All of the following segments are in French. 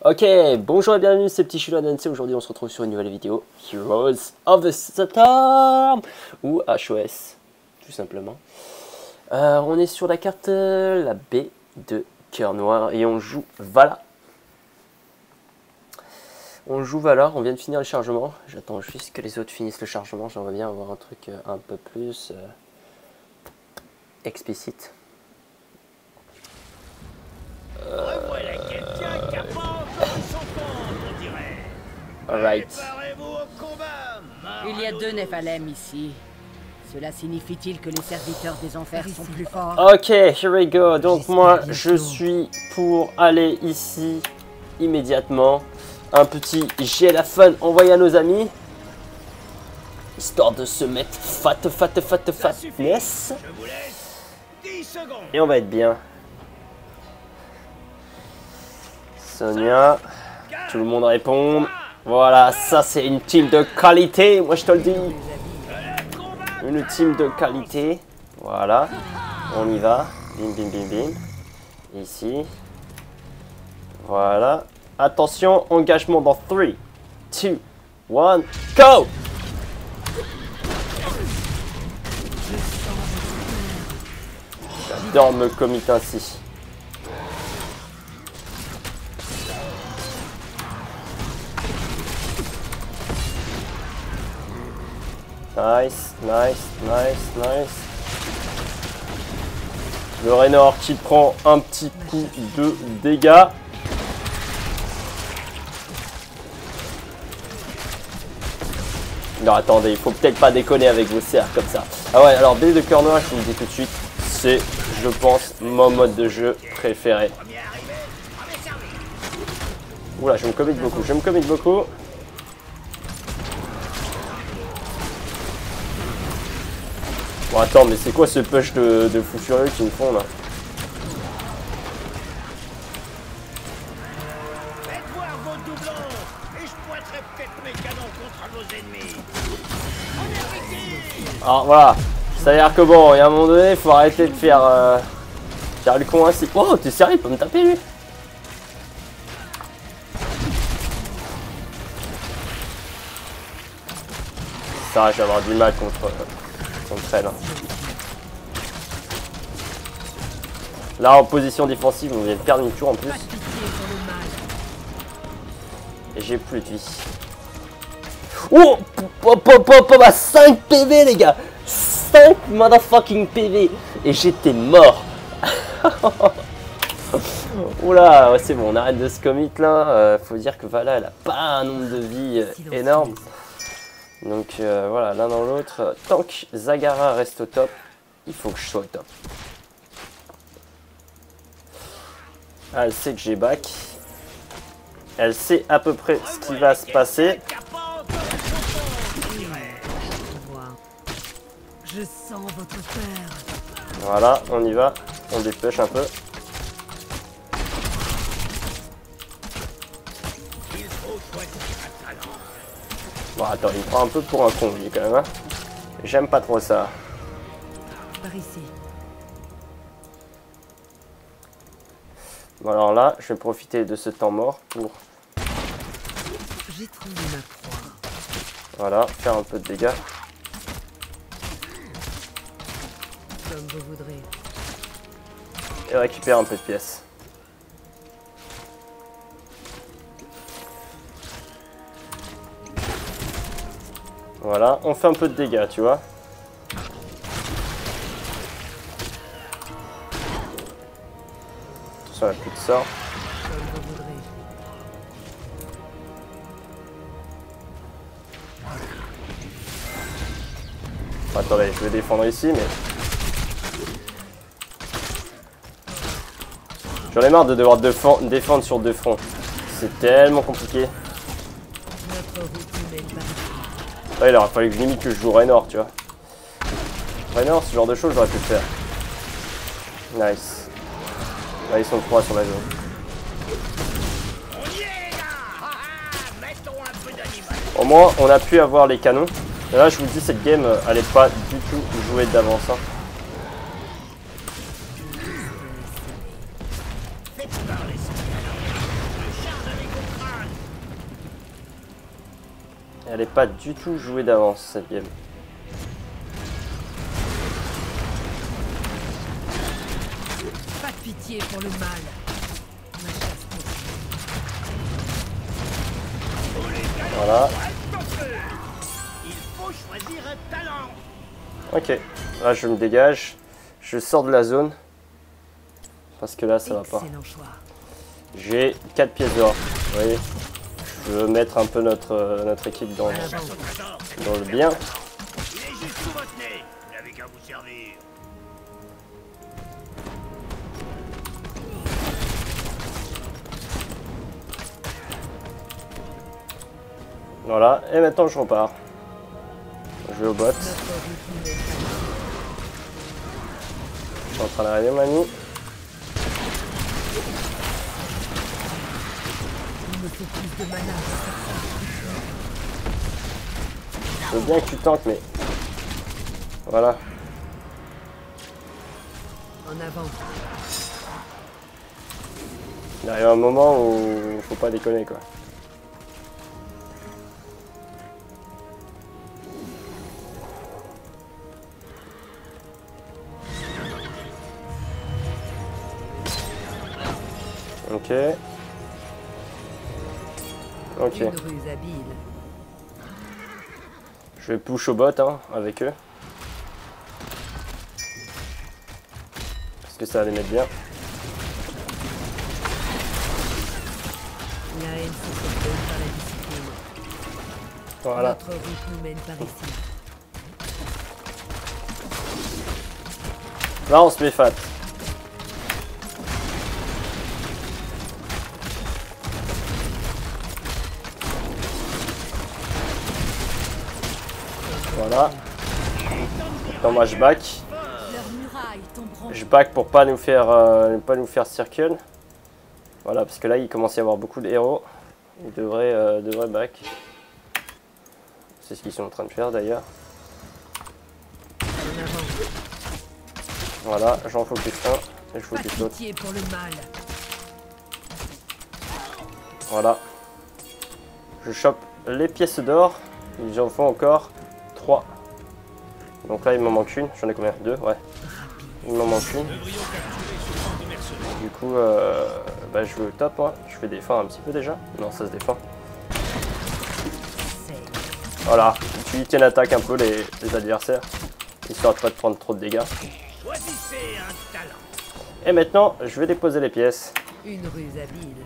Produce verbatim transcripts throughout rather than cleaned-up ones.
Ok, bonjour et bienvenue, c'est Petit Chilo N C. Aujourd'hui on se retrouve sur une nouvelle vidéo Heroes of the Storm, ou H O S tout simplement. euh, On est sur la carte euh, la baie de Cœur Noir et on joue Vala. On joue Vala, on vient de finir le chargement. J'attends juste que les autres finissent le chargement. J'aimerais bien avoir un truc euh, un peu plus euh, explicite. Euh... Alright. Il y a deux Néphalem ici. Cela signifie-t-il que les serviteurs des enfers sont plus forts? Ok, here we go. Donc moi, je suis pour aller ici immédiatement. Un petit j'ai la fun envoyé à nos amis. Histoire de se mettre fat, fat, fat, fatness. Et on va être bien. Sonia, tout le monde répond. Voilà, ça c'est une team de qualité, moi je te le dis. Une team de qualité. Voilà, on y va. Bim, bim, bim, bim. Ici. Voilà. Attention, engagement dans trois, deux, un, go! J'adore me commit ainsi. Nice, nice, nice, nice. Le Raynor qui prend un petit coup de dégâts. Non, attendez, il faut peut-être pas déconner avec vos cerfs comme ça. Ah ouais, alors baie de Cœur Noir, je vous le dis tout de suite, c'est, je pense, mon mode de jeu préféré. Oula, je me commit beaucoup, je me commit beaucoup. Bon, attends, mais c'est quoi ce push de, de fou furieux qu'ils me font là? Alors voilà, ça a l'air que bon, il y a un moment donné, il faut arrêter de faire, euh, faire le con ainsi. Oh, t'es sérieux, il peut me taper lui? Ça, je vais avoir du mal contre, contre elle. Hein. Là, en position défensive, on vient de perdre une tour en plus. Et j'ai plus de vie. Oh, pop, pop, pop, pop, cinq P V les gars, cinq motherfucking P V. Et j'étais mort. Oula, ouais, c'est bon, on arrête de se commit là. euh, Faut dire que Vala, elle a pas un nombre de vie euh, énorme. Donc euh, voilà, l'un dans l'autre. Tant que Zagara reste au top, il faut que je sois au top. Elle sait que j'ai back. Elle sait à peu près ce qui va se passer. Je sens votre peur. Voilà, on y va. On dépêche un peu. Bon, attends, il me prend un peu pour un con, lui, quand même. Hein. J'aime pas trop ça. Par ici. Bon, alors là, je vais profiter de ce temps mort pour... J'ai trouvé ma proie. Voilà, faire un peu de dégâts. Comme vous voudrez. Et récupérer un peu de pièces. Voilà, on fait un peu de dégâts, tu vois. Attention, la plus de sort. Comme vous voudrez. Attendez, je vais défendre ici, mais... J'en ai marre de devoir défendre sur deux fronts. C'est tellement compliqué. Ouais, il aurait fallu que limite que je joue Raynor, tu vois. Raynor, ce genre de choses, j'aurais pu le faire. Nice. Là, ils sont trois sur la zone. Au moins, on a pu avoir les canons. Et là, je vous dis, cette game, elle n'est pas du tout jouée d'avance. Hein. Elle est pas du tout jouée d'avance cette game. Pas de pitié pour le mal. Ma chasse continue. Voilà. Il faut choisir un talent. Ok, là je me dégage. Je sors de la zone. Parce que là ça va pas. J'ai quatre pièces d'or. Vous voyez, je veux mettre un peu notre, notre équipe dans, dans le bien. Il est juste sous votre nez. Vous n'avez qu'à vous servir. Voilà, et maintenant je repars. Je vais au bot. Je suis en train d'arriver, Mani. Je veux bien que tu tankes, mais... Voilà. En avant. Il arrive un moment où il faut pas déconner, quoi. Ok. Ok. Une ruse habile. Je vais push au bot hein, avec eux. Parce que ça va les mettre bien. La haine se propose par la discipline. Voilà. Notre route nous mène par ici. Là on se met fat. Voilà. Maintenant moi je back. Je back pour pas nous faire euh, pas nous faire circle. Voilà parce que là il commence à y avoir beaucoup de héros. Ils devraient euh, devraient back. C'est ce qu'ils sont en train de faire d'ailleurs. Voilà, j'en focus un et je focus l'autre. Voilà. Je chope les pièces d'or. Ils en font encore trois. Donc là il m'en manque une. J'en ai combien? Deux? Ouais. Il m'en manque une. Du coup, euh, bah, je veux top. Hein. Je vais défendre un petit peu déjà. Non, ça se défend. Voilà. Tu tiens l'attaque un peu les, les adversaires. Histoire de pas de prendre trop de dégâts. Et maintenant, je vais déposer les pièces. Une ruse habile.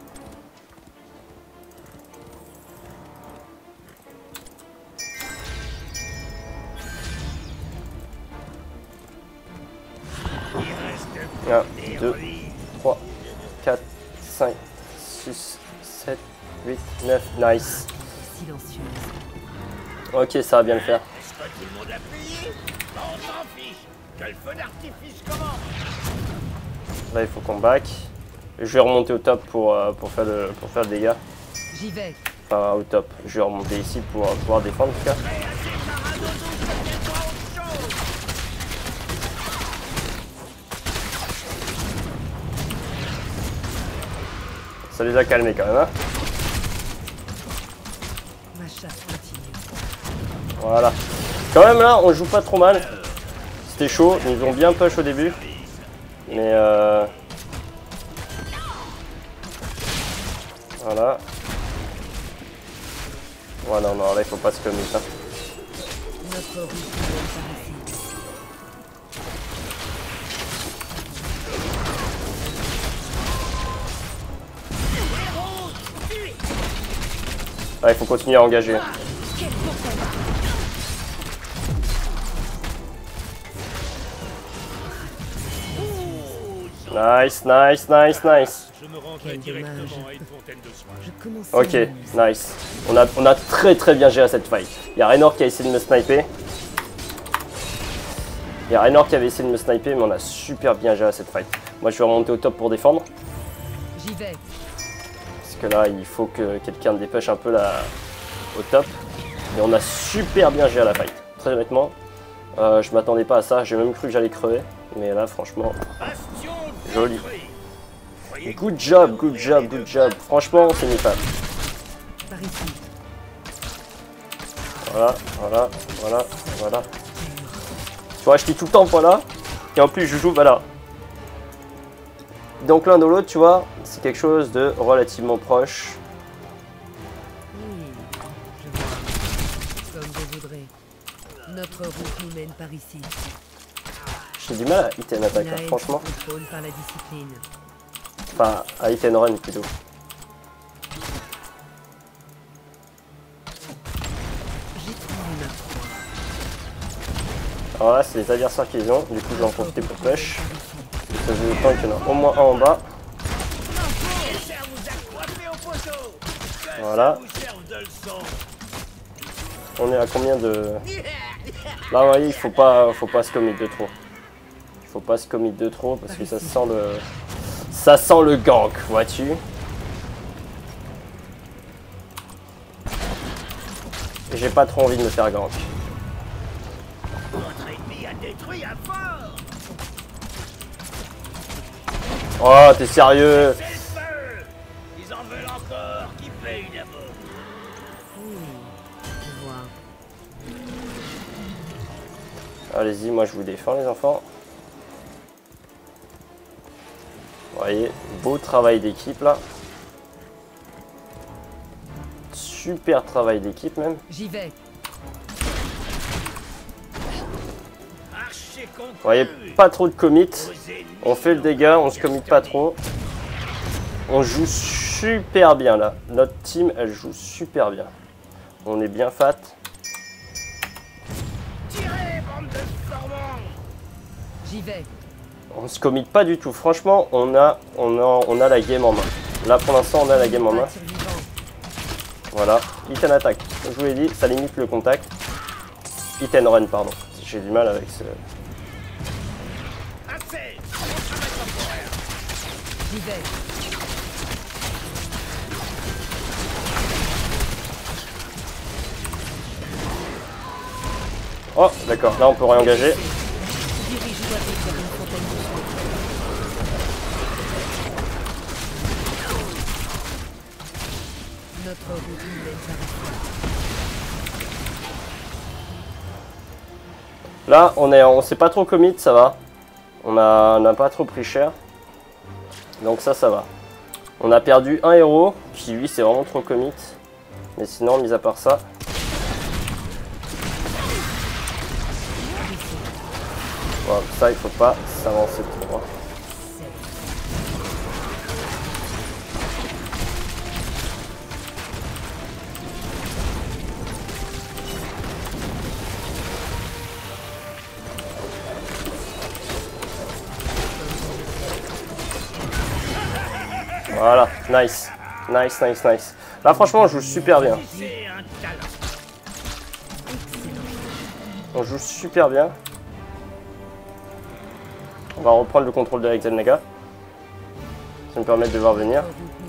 un, deux, trois, quatre, cinq, six, sept, huit, neuf. Nice. Silencieuse. Ok, ça va bien le faire. Est-ce que tout le monde a payé? On s'en fiche. Que le feu d'artifice commence. Là, il faut qu'on back. Je vais remonter au top pour, euh, pour, faire, le, pour faire le dégât. J'y vais. Enfin, au top. Je vais remonter ici pour euh, pouvoir défendre en tout cas. Ça les a calmés quand même, hein. Ma chasse continue. Voilà. Quand même là, on joue pas trop mal. C'était chaud, ils nous ont bien push au début. Mais euh... Voilà. Voilà, non, non, là il faut pas se commit. Hein. Notre route nous mène par ici. Là, il faut continuer à engager. Nice, nice, nice, nice. Je me rendrai directement à une fontaine de soins. Ok, nice. On a, on a très très bien géré cette fight. Il y a Raynor qui a essayé de me sniper. Il y a Raynor qui avait essayé de me sniper, mais on a super bien géré cette fight. Moi, je vais remonter au top pour défendre. J'y vais. Parce que là, il faut que quelqu'un dépêche un peu la... au top. Et on a super bien géré la fight. Très honnêtement, euh, je m'attendais pas à ça. J'ai même cru que j'allais crever. Mais là, franchement, joli. Good job, good job, good job. Franchement, c'est nickel. Par ici. Voilà, voilà, voilà, voilà. Tu vois, je dis tout le temps, voilà. Et en plus, je joue, voilà. Donc l'un de l'autre, tu vois, c'est quelque chose de relativement proche. Oui, je vois. Comme vous voudrez. Notre route nous mène par ici. J'ai du mal à hit and attack, hein, franchement. Par la discipline. Enfin, à hit and run plutôt. Alors là, c'est les adversaires qu'ils ont, du coup je vais en profiter pour push. Ça fait autant qu'il y en a au moins un en bas. Voilà. On est à combien de... Là, vous voyez, il faut pas, faut pas se commit de trop. Il faut pas se commit de trop parce que ça sent le... Ça sent le gank, vois-tu. J'ai pas trop envie de me faire gank. Oh, t'es sérieux? Ils en veulent encore. Qui paye d'abord? Oui, je vois. Allez-y, moi je vous défends les enfants. Vous voyez, beau travail d'équipe là. Super travail d'équipe même. J'y vais. Vous voyez, pas trop de commit. On fait le dégât, on se commit pas trop. On joue super bien là. Notre team, elle joue super bien. On est bien fat. J'y vais. On se commit pas du tout. Franchement, on a, on a, on a la game en main. Là pour l'instant, on a la game en main. Voilà. Hit and attack. Comme je vous l'ai dit, ça limite le contact. Hit and run, pardon. J'ai du mal avec ce... J'y vais. Oh, d'accord. Là, on peut réengager. Là, on est, on s'est pas trop commit, ça va. On a, on a pas trop pris cher. Donc ça, ça va. On a perdu un héros, qui lui, c'est vraiment trop commit. Mais sinon, mis à part ça... Bon, ça, il faut pas s'avancer trop. Voilà, nice, nice, nice, nice. Là, franchement, on joue super bien. On joue super bien. On va reprendre le contrôle de Xel'Naga. Ça me permet de voir venir.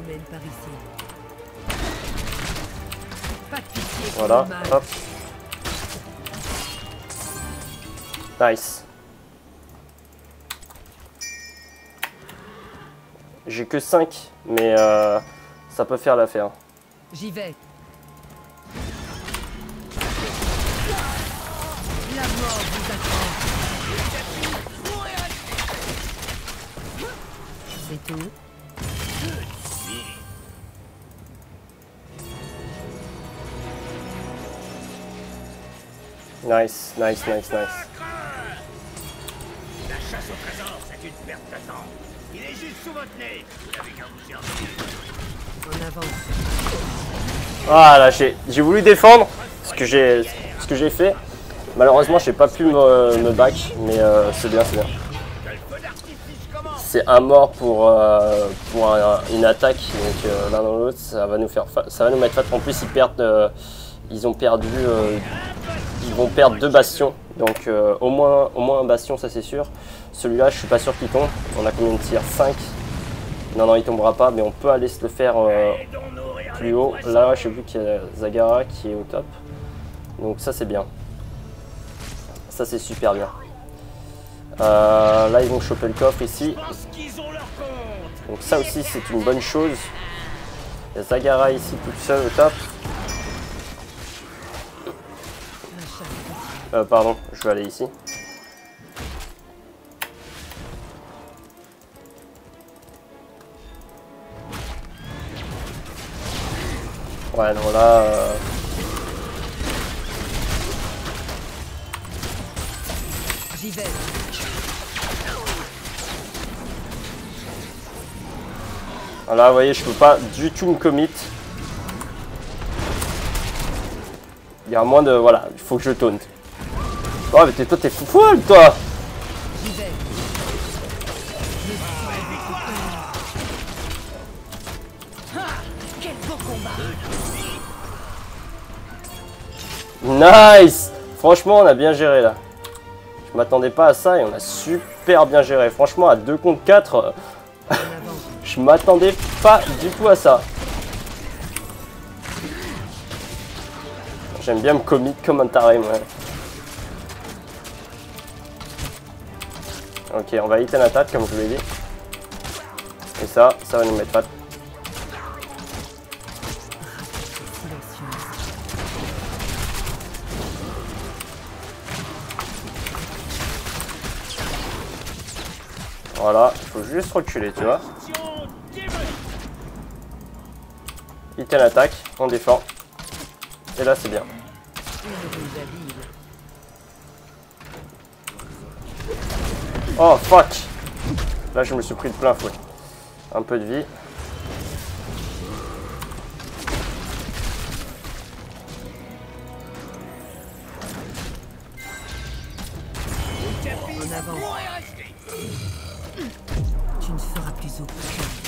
Voilà, hop. Nice. J'ai que cinq, mais euh, ça peut faire l'affaire. J'y vais. La mort vous attend. C'est tout. Nice, nice, nice, nice. La chasse au trésor, c'est une perte de temps. Il est juste sous votre nez. Vous n'avez qu'à vous servir. En avant. Voilà, j'ai voulu défendre ce que j'ai ce que j'ai fait. Malheureusement, j'ai pas pu me, me back, mais euh, c'est bien, c'est bien. C'est un mort pour, euh, pour un, une attaque, donc euh, l'un dans l'autre, ça va nous faire, ça va nous mettre fat. En plus, ils perdent, euh, ils ont perdu, euh, ils vont perdre deux bastions, donc euh, au moins, au moins un bastion, ça c'est sûr. Celui-là, je suis pas sûr qu'il tombe. On a combien de tirs? cinq. Non, non, il tombera pas, mais on peut aller se le faire euh, plus haut. Là, j'ai vu qu'il y a Zagara qui est au top, donc ça c'est bien. Ça c'est super bien. Euh, là ils vont choper le coffre ici. Donc ça aussi c'est une bonne chose. Il y a Zagara ici toute seule au top. Euh, pardon, je vais aller ici. Ouais, non, là... Euh... J'y vais. Là, vous voyez, je peux pas du tout me commit. Il y a moins de... Voilà, il faut que je taunt. Oh, mais t'es, toi, t'es fou folle, toi. J'y vais. Quel beau combat. Nice. Franchement, on a bien géré, là. Je m'attendais pas à ça et on a super bien géré. Franchement, à deux contre quatre, euh, je m'attendais pas du tout à ça. J'aime bien me commit comme un taré, moi. Ok, on va hit un attaque, comme je vous l'ai dit. Et ça, ça va nous mettre pas. Voilà, il faut juste reculer, tu vois. Hit un attaque, on défend. Et là, c'est bien. Oh, fuck. Là, je me suis pris de plein fouet. Un peu de vie. En avant. Tu ne feras plus aucun.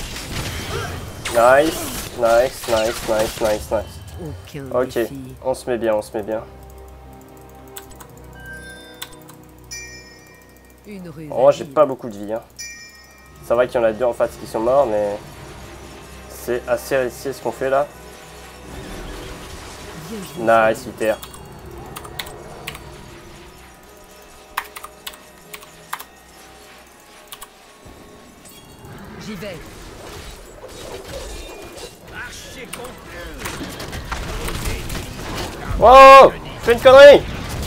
Nice, nice, nice, nice, nice, nice. Aucun Ok, défi. on se met bien, on se met bien. Une ruse. Moi, j'ai pas beaucoup de vie. Hein. Ça va qu'il y en a deux en face qui sont morts, mais c'est assez risqué ce qu'on fait là. Nice, super. J'y vais. Wow, fais une connerie.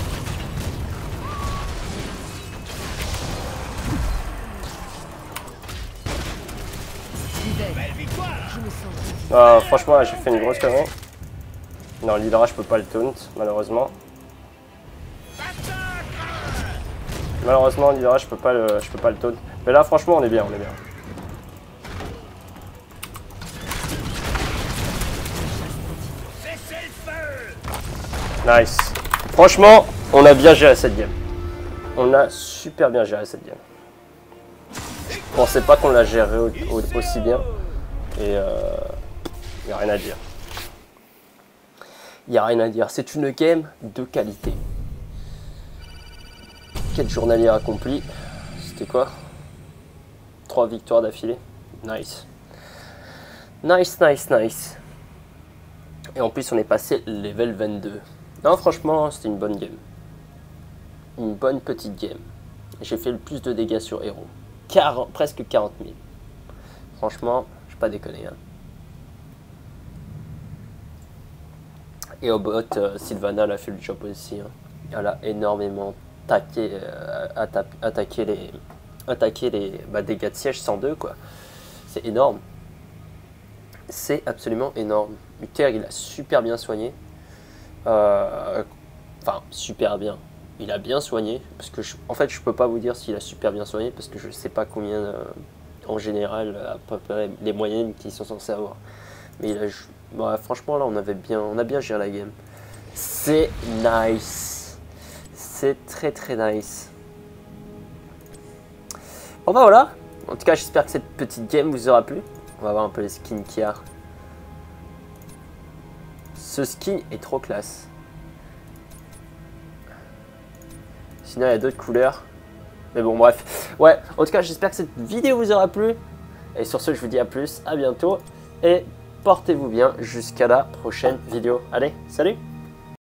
J'y vais. Je me sens. Ah, franchement, j'ai fait une grosse connerie. Non, l'Hydra, je peux pas le taunt, malheureusement. Malheureusement, l'Hydra, je peux pas le, je peux pas le taunt. Mais là, franchement, on est bien, on est bien. Nice. Franchement, on a bien géré cette game. On a super bien géré cette game. Je pensais pas qu'on la gérerait au, au, aussi bien. Et euh, y a rien à dire. Y a rien à dire. C'est une game de qualité. Quel journalier accompli. C'était quoi? Trois victoires d'affilée. Nice. Nice, nice, nice. Et en plus, on est passé level vingt-deux. Non, franchement, c'était une bonne game. Une bonne petite game. J'ai fait le plus de dégâts sur héros. quarante, presque quarante mille. Franchement, je vais pas déconner. Hein. Et au bot, euh, Sylvana elle a fait le job aussi. Hein. Elle a énormément attaqué, euh, atta attaqué les, attaqué les bah, dégâts de siège cent deux, quoi. C'est énorme. C'est absolument énorme. Uther, il a super bien soigné. Euh, enfin, super bien. Il a bien soigné. Parce que, je, en fait, je peux pas vous dire s'il a super bien soigné. Parce que je sais pas combien, euh, en général, à peu près les moyennes qu'ils sont censés avoir. Mais il a, bah, franchement, là, on avait bien, on a bien géré la game. C'est nice. C'est très, très nice. Bon, bah voilà. En tout cas, j'espère que cette petite game vous aura plu. On va voir un peu les skins qu'il y a. Ce skin est trop classe. Sinon, il y a d'autres couleurs. Mais bon, bref. Ouais, en tout cas, j'espère que cette vidéo vous aura plu. Et sur ce, je vous dis à plus, à bientôt. Et portez-vous bien jusqu'à la prochaine vidéo. Allez, salut!